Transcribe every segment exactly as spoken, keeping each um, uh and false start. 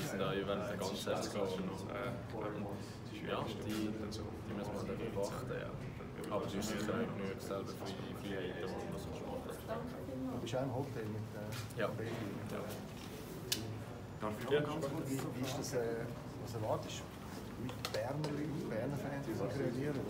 sind da während der ganzen Saison. Und, äh, ja, die, die müssen wir dann beobachten. Ja. Aber du bist sicher auch nicht selber Freiheit, was du machen. Du bist auch im Hotel mit äh, ja. Baby. Ja. Darf ich ja. ganz gut, wie, wie ist das, äh, was erwartest du? Mit Berner Leuten, Berner Fans, wie sie reagieren?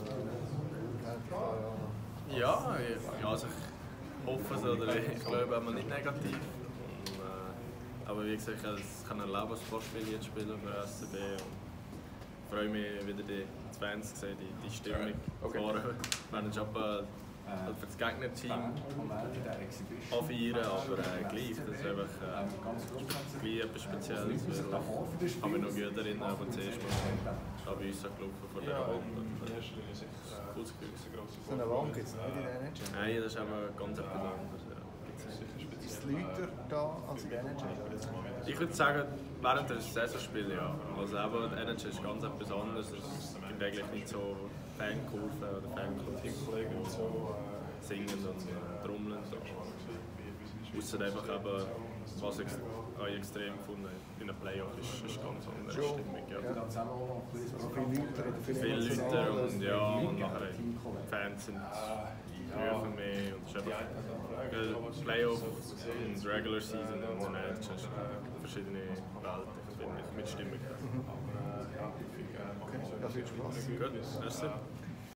Ja, ich, also ich hoffe es oder ich glaube auch nicht negativ. Und, äh, aber wie gesagt, ich kann erleben, als Vorspiel jetzt spielen für S C B. Ich freue mich wieder die Fans zu sehen, die, die Stimmung okay. Fahren. Wir werden schon äh, für das Gegnerteam anfeiern, aber äh, gleich, das ist einfach äh, gleich etwas Spezielles. Ich kann mich noch gut erinnern, aber zuerst mal bei uns gelaufen vor der Wand. Cooles Gefühl. So eine Wand gibt es nicht in der N H L? Nein, das ist aber ganz etwas anderes. Ja. Ist es lauter da als in der N H L? Ich würde sagen, während des Saisonspiels ja. Also aber die N H L ist ganz etwas anderes. Es gibt eigentlich nicht so Fankurven oder Fanclubs, die singen und äh, trommeln. Ausser einfach eben, was ich auch extrem gefunden habe, in einem Playoff ist, ist ganz andere Stimmung. Ja. Ja. Viele Leute und ja, und nachher die Fans sind rufen mehr und es ist einfach Playoff und Regular Season und Match ist verschiedene Welten, finde ich, mit Stimmung. Okay, das wird Spaß. Gut, merci.